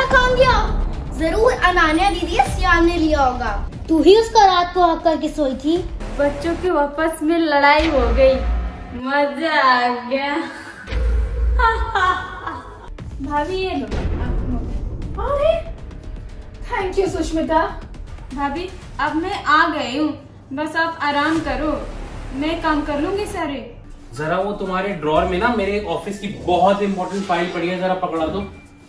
कहाँ गया? जरूर अनान्या दीदी सियान ने लिया होगा। तू ही उसका रात को हक करके सोई थी। बच्चों की आपस में लड़ाई हो गई, मजा आ गया। भाभी ये लो। अरे थैंक यू सुष्मिता। भाभी अब मैं आ गई हूँ, बस आप आराम करो, मैं काम कर लूंगी सारे। जरा वो तुम्हारे ड्रॉर में ना मेरे ऑफिस की बहुत इंपॉर्टेंट फाइल पड़ी है, जरा पकड़ा दो।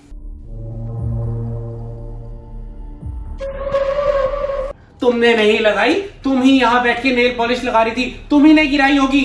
तुमने नहीं लगाई, तुम ही यहाँ बैठ के नेल पॉलिश लगा रही थी, तुम ही ने गिराई होगी।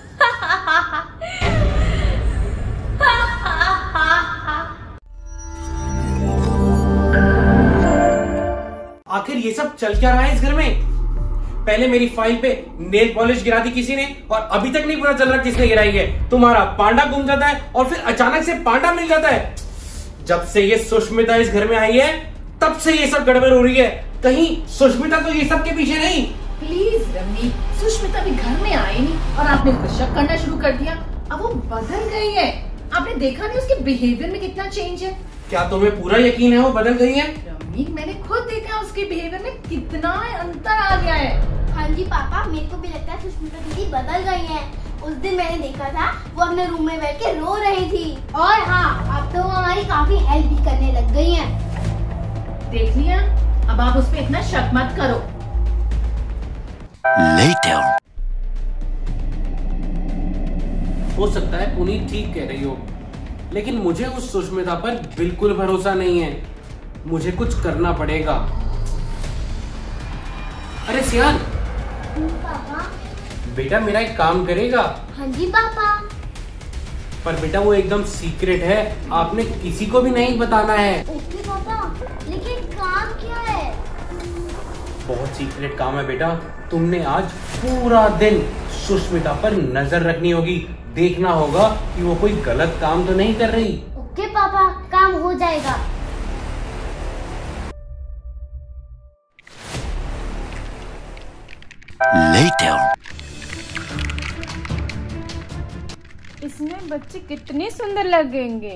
आखिर ये सब चल क्या रहा है इस घर में? पहले मेरी फाइल पे नेल पॉलिश गिरा दी किसी ने और अभी तक नहीं पता चल रहा किसने गिराई है। तुम्हारा पांडा गुम जाता है और फिर अचानक से पांडा मिल जाता है। जब से ये सुष्मिता इस घर में आई है तब से ये सब गड़बड़ हो रही है। कहीं सुष्मिता तो ये सब के पीछे नहीं? प्लीज रमनी, सुष्मिता भी घर में आई नहीं और आपने उसको शक करना शुरू कर दिया। अब वो बदल गई है, आपने देखा नहीं उसके बिहेवियर में कितना चेंज है। क्या तुम्हें पूरा यकीन है वो बदल गई है? रमनी मैंने खुद देखा उसके बिहेवियर में कितना अंतर आ गया है। हाँ जी पापा, मेरे को भी लगता है सुष्मिता दीदी बदल गई हैं। उस दिन मैंने देखा था वो अपने रूम में बैठ के रो रही थी। और हाँ, अब तो वो हमारी काफी हेल्प भी करने लग गई हैं। देख लिया, अब आप उस पर इतना शक मत करो। Later. हो सकता है पुनीत ठीक कह रही हो, लेकिन मुझे उस सुष्मिता पर बिल्कुल भरोसा नहीं है। मुझे कुछ करना पड़ेगा। अरे सियान, पापा। बेटा मेरा एक काम करेगा? हाँ जी पापा। पर बेटा वो एकदम सीक्रेट है, आपने किसी को भी नहीं बताना है। ओके पापा, लेकिन काम क्या है? बहुत सीक्रेट काम है बेटा। तुमने आज पूरा दिन सुष्मिता पर नजर रखनी होगी, देखना होगा कि वो कोई गलत काम तो नहीं कर रही। ओके पापा, काम हो जाएगा। Later. इसमें बच्चे कितने सुंदर लगेंगे।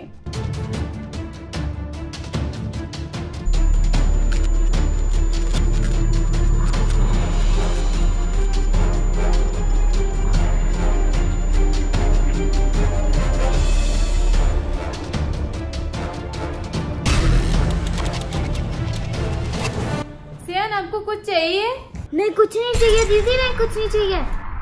सियान आपको कुछ चाहिए? नहीं कुछ नहीं चाहिए दीदी, नहीं कुछ नहीं चाहिए।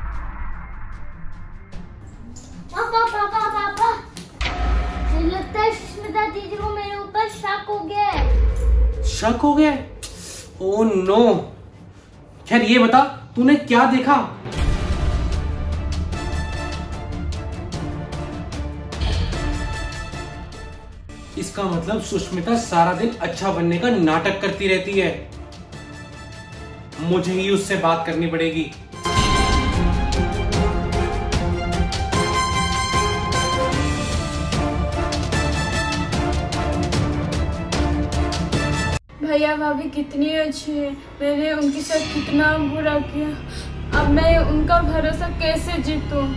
पापा पापा पापा, मुझे लगता है सुष्मिता दीदी को मेरे ऊपर शक हो गया है। शक हो गया? Oh no. खैर ये बता, तूने क्या देखा? इसका मतलब सुष्मिता सारा दिन अच्छा बनने का नाटक करती रहती है। मुझे ही उससे बात करनी पड़ेगी। भैया भाभी कितनी अच्छी है, मैंने उनके साथ कितना बुरा किया। अब मैं उनका भरोसा कैसे जीतूं?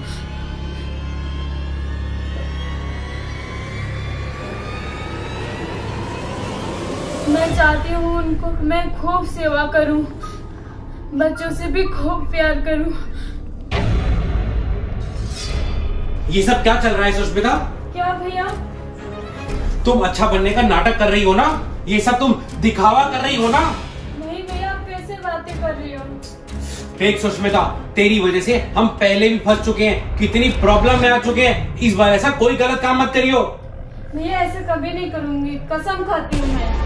मैं चाहती हूँ उनको मैं खूब सेवा करूं, बच्चों से भी खूब प्यार करूं। ये सब क्या चल रहा है सुष्मिता? क्या भैया? तुम अच्छा बनने का नाटक कर रही हो ना? ये सब तुम दिखावा कर रही हो ना? नहीं भैया, आप कैसे बातें कर रही हो? देख सुष्मिता, तेरी वजह से हम पहले भी फंस चुके हैं, कितनी प्रॉब्लम में आ चुके हैं। इस बार ऐसा कोई गलत काम मत करियो। भैया ऐसे कभी नहीं करूंगी, कसम खाती हूँ मैं।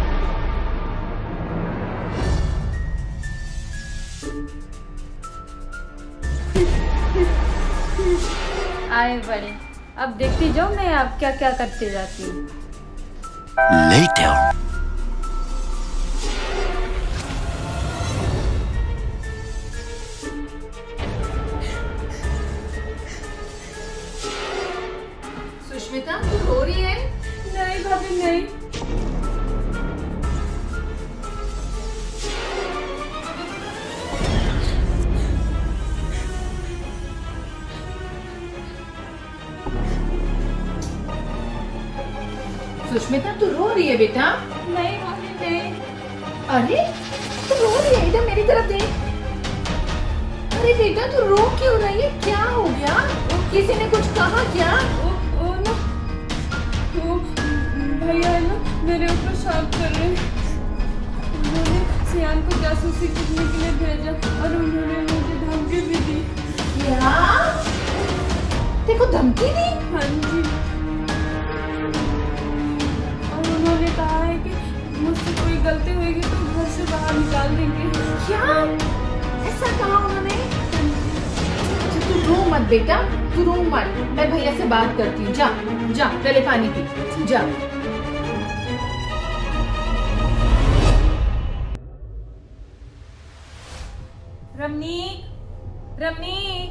आए बड़े, अब देखती जाओ मैं आप क्या क्या करते जाती हूँ। Later. सुष्मिता तू रो रही है? नहीं भाभी नहीं। सुष्मिता तू रो रही है बेटा? नहीं मम्मी नहीं। अरे तू रो रही है, इधर मेरी तरफ देख। अरे बेटा तू रो क्यों रही है? क्या हो गया? किसी ने कुछ कहा क्या? वो ना भैया है ना मेरे ऊपर शक कर रहे हैं। उन्होंने सियान को जासूसी करने के लिए भेजा और उन्होंने मुझे धमकी भी दी। क्या? देखो धमकी दी? हाँ जी। और उन्होंने कहा है कि मुझसे कोई गलती होगी तो घर से बाहर निकाल देंगे। क्या ऐसा कहा उन्होंने? तू रो मत बेटा, तू रो मत। मैं भैया से बात करती हूँ। जा जा पहले पानी पी जा। रमनीक, रमनीक,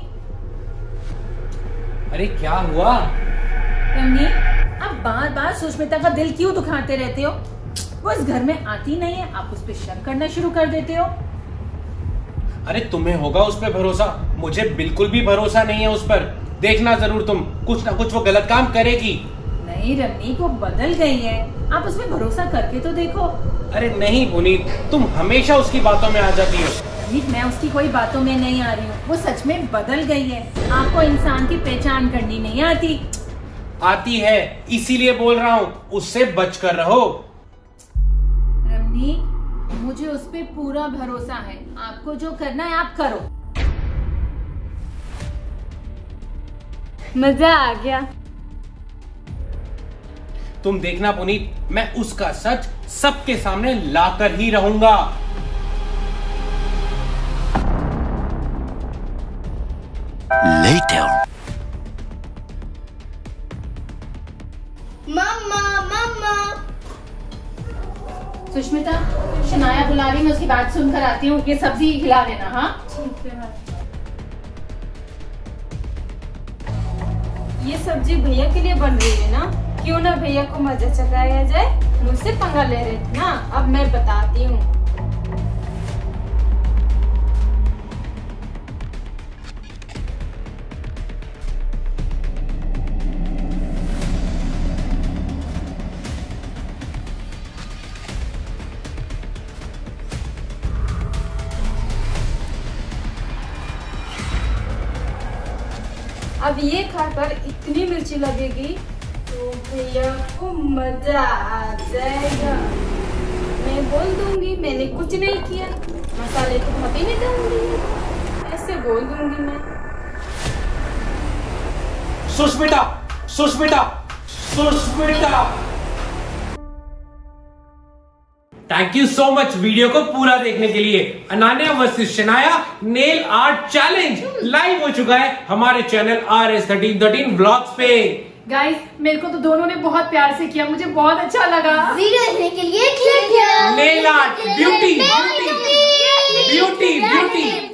अरे क्या हुआ? रमनीक, आप बार बार सुष्मिता का दिल क्यों दुखाते रहते हो? वो इस घर में आती नहीं है, आप उस पर शक करना शुरू कर देते हो। अरे तुम्हें होगा उस पर भरोसा, मुझे बिल्कुल भी भरोसा नहीं है उस पर। देखना जरूर तुम, कुछ ना कुछ वो गलत काम करेगी। नहीं रमनीक, वो बदल गई है, आप उसमें भरोसा करके तो देखो। अरे नहीं पुनीत, तुम हमेशा उसकी बातों में आ जाती हो। रमनीक, मैं उसकी कोई बातों में नहीं आ रही हूँ, वो सच में बदल गई है। आपको इंसान की पहचान करनी नहीं आती। आती है, इसीलिए बोल रहा हूँ, उससे बचकर रहो। रमनीक, मुझे उस पे पूरा भरोसा है, आपको जो करना है आप करो। मजा आ गया। तुम देखना पुनीत, मैं उसका सच सबके सामने लाकर ही रहूंगा। Later. मम्मा मम्मा। सुष्मिता, शनाया बुला रही, मैं उसकी बात सुनकर आती हूँ। ये सब्जी खिला देना। हाँ ठीक है भाई। ये सब्जी भैया के लिए बन रही है ना? क्यों ना भैया को मजा चखाया जाए। मुझसे पंगा ले रहे थे ना, अब मैं बताती हूँ। अब ये खाकर इतनी मिर्ची लगेगी तो भैया को मजा आ जाएगा। मैं बोल दूंगी मैंने कुछ नहीं किया, मसाले तो भाभी ने डाल दिए, ऐसे बोल दूंगी मैं। Sushmita, Sushmita, Sushmita. Thank you so much video को पूरा देखने के लिए। Ananya versus Shanaya nail art challenge live हो चुका है हमारे चैनल RS1313 व्लॉग्स पे। गाइस, मेरे को तो दोनों ने बहुत प्यार से किया, मुझे बहुत अच्छा लगा। वीडियो देखने के लिए क्लिक किया। Nail art beauty beauty beauty beauty.